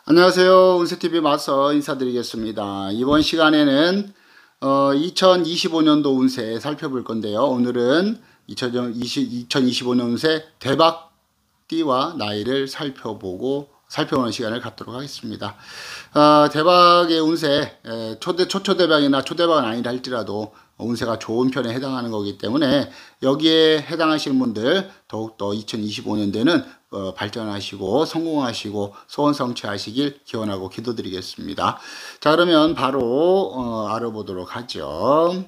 안녕하세요. 운세TV 마서 인사드리겠습니다. 이번 시간에는 2025년도 운세 살펴볼 건데요. 오늘은 2025년 운세 대박띠와 나이를 살펴보는 시간을 갖도록 하겠습니다. 대박의 운세, 초초대박이나 초대박은 아니라 할지라도 운세가 좋은 편에 해당하는 거기 때문에 여기에 해당하시는 분들 더욱더 2025년도에는 발전하시고 성공하시고 소원 성취하시길 기원하고 기도드리겠습니다. 자, 그러면 바로 알아보도록 하죠.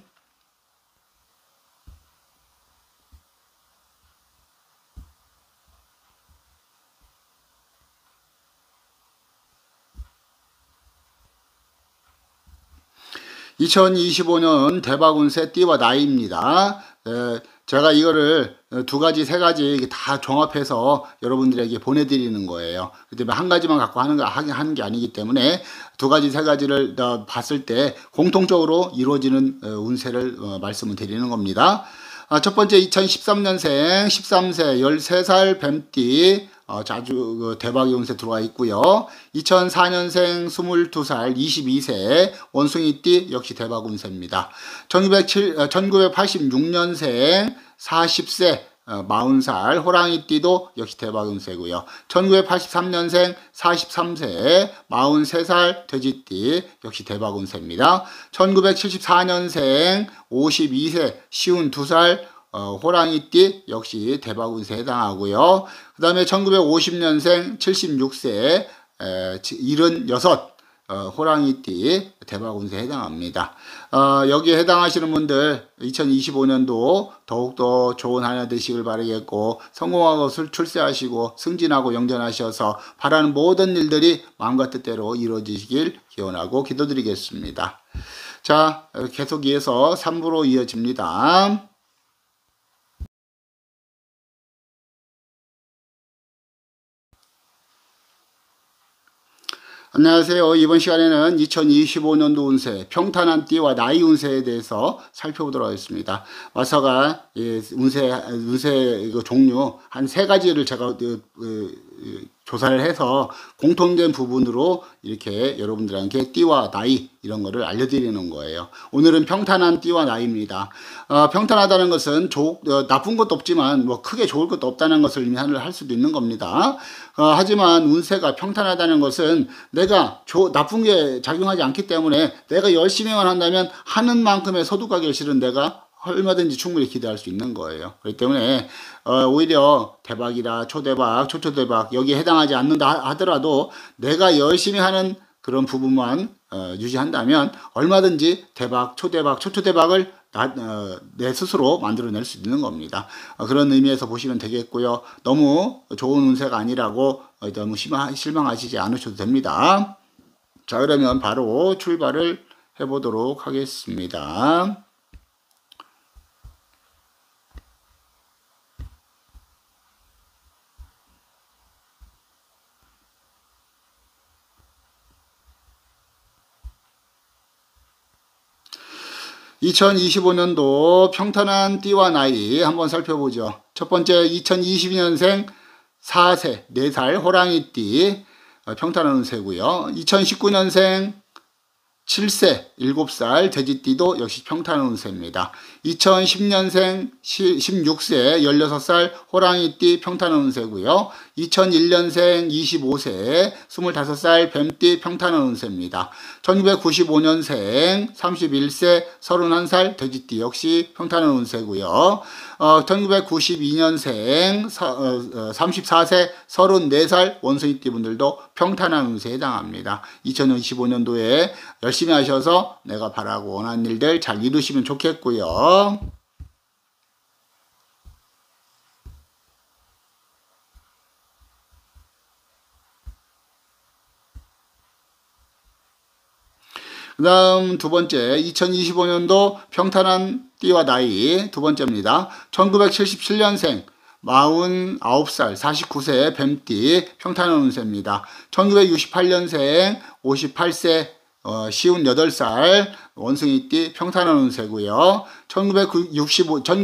(2025년) 대박운세 띠와 나이입니다. 제가 이거를 두 가지, 세 가지 다 종합해서 여러분들에게 보내드리는 거예요. 그다음에 한 가지만 갖고 하는 게 아니기 때문에 두 가지, 세 가지를 봤을 때 공통적으로 이루어지는 운세를 말씀을 드리는 겁니다. 첫 번째 2013년생 13세 13살 뱀띠 자주 대박의 운세 들어와 있고요. 2004년생 22살 22세 원숭이띠 역시 대박 운세입니다. 1986년생 40세 40살 호랑이띠도 역시 대박 운세고요. 1983년생 43세 43살 돼지띠 역시 대박 운세입니다. 1974년생 52세 52살 호랑이띠 역시 대박 운세에 해당하고요. 그 다음에 1950년생 76세 76 호랑이띠 대박 운세에 해당합니다. 여기에 해당하시는 분들 2025년도 더욱더 좋은 한 해 되시길 바라겠고 성공하고 출세하시고 승진하고 영전하셔서 바라는 모든 일들이 마음과 뜻대로 이루어지시길 기원하고 기도드리겠습니다. 자, 계속 이어서 3부로 이어집니다. 안녕하세요. 이번 시간에는 2025년도 운세, 평탄한 띠와 나이 운세에 대해서 살펴보도록 하겠습니다. 마서가 운세 종류 한 세 가지를 제가 조사를 해서 공통된 부분으로 이렇게 여러분들한테 띠와 나이 이런 거를 알려드리는 거예요. 오늘은 평탄한 띠와 나이입니다. 평탄하다는 것은 나쁜 것도 없지만 뭐 크게 좋을 것도 없다는 것을 의미할 수도 있는 겁니다. 하지만 운세가 평탄하다는 것은 내가 나쁜 게 작용하지 않기 때문에 내가 열심히만 한다면 하는 만큼의 소득과 결실은 내가 얼마든지 충분히 기대할 수 있는 거예요. 그렇기 때문에 오히려 대박이라 초대박, 초초대박 여기에 해당하지 않는다 하더라도 내가 열심히 하는 그런 부분만 유지한다면 얼마든지 대박, 초대박, 초초대박을 내 스스로 만들어낼 수 있는 겁니다. 그런 의미에서 보시면 되겠고요. 너무 좋은 운세가 아니라고 너무 실망하시지 않으셔도 됩니다. 자, 그러면 바로 출발을 해보도록 하겠습니다. (2025년도) 평탄한 띠와 나이 한번 살펴보죠. 첫 번째 2022년생 4세 4살 호랑이띠 평탄한 운세고요. 2019년생 7세 7살 돼지띠도 역시 평탄한 운세입니다. 2010년생 16세 16살 호랑이띠 평탄한 운세고요. 2001년생 25세 25살 뱀띠 평탄한 운세입니다. 1995년생 31세 31살 돼지띠 역시 평탄한 운세고요. 1992년생 34세 34살 원숭이띠 분들도 평탄한 운세에 해당합니다. 2025년도에 열심히 하셔서 내가 바라고 원하는 일들 잘 이루시면 좋겠고요. 그 다음 두 번째 2025년도 평탄한 띠와 나이 두 번째입니다. 1977년생 49살 49세 뱀띠 평탄한 운세입니다. 1968년생 58세 58살 원숭이띠 평탄한 운세고요.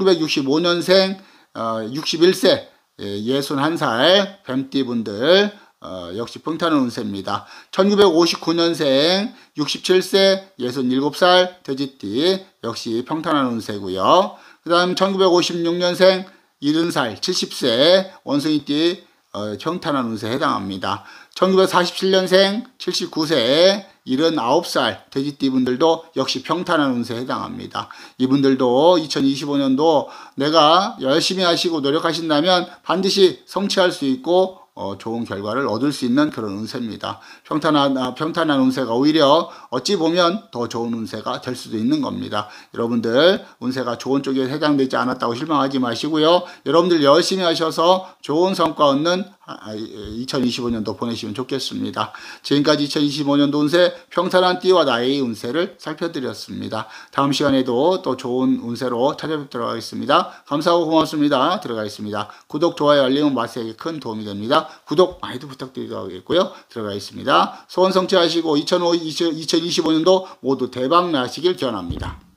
1965년생 61세 61살 뱀띠분들 역시 평탄한 운세입니다. 1959년생 67세 67살 돼지띠 역시 평탄한 운세고요. 그 다음 1956년생 70살 70세 원숭이띠 평탄한 운세에 해당합니다. 1947년생 79세 79살 돼지띠 분들도 역시 평탄한 운세에 해당합니다. 이분들도 2025년도 내가 열심히 하시고 노력하신다면 반드시 성취할 수 있고 좋은 결과를 얻을 수 있는 그런 운세입니다. 평탄한 운세가 오히려 어찌 보면 더 좋은 운세가 될 수도 있는 겁니다. 여러분들 운세가 좋은 쪽에 해당되지 않았다고 실망하지 마시고요. 여러분들 열심히 하셔서 좋은 성과 얻는 2025년도 보내시면 좋겠습니다. 지금까지 2025년도 운세 평탄한 띠와 나의 운세를 살펴드렸습니다. 다음 시간에도 또 좋은 운세로 찾아뵙도록 하겠습니다. 감사하고 고맙습니다. 들어가겠습니다. 구독, 좋아요, 알림은 마세에게 큰 도움이 됩니다. 구독 많이도 부탁드리도록 하겠고요. 들어가겠습니다. 소원 성취하시고 2025년도 모두 대박 나시길 기원합니다.